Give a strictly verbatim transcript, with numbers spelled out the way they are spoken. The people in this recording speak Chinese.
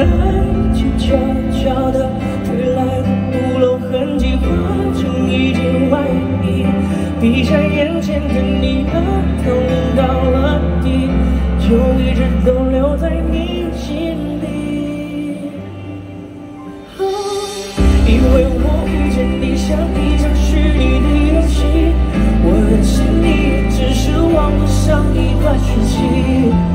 爱情悄悄地吹来的不露痕迹，化成一件外衣，闭上眼前的你的头淋到了地，就一直都留在你心里。哦，以为我遇见你像一场虚拟的游戏，我认识你只是网络上一段讯息。